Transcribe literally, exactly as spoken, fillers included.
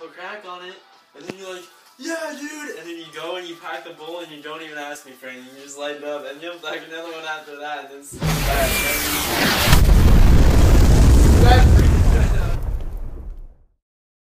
put crack on it, and then you're like, yeah, dude, and then you go and you pack the bowl and you don't even ask me for anything, you just light it up, and you'll pack another one after that, and it's bad.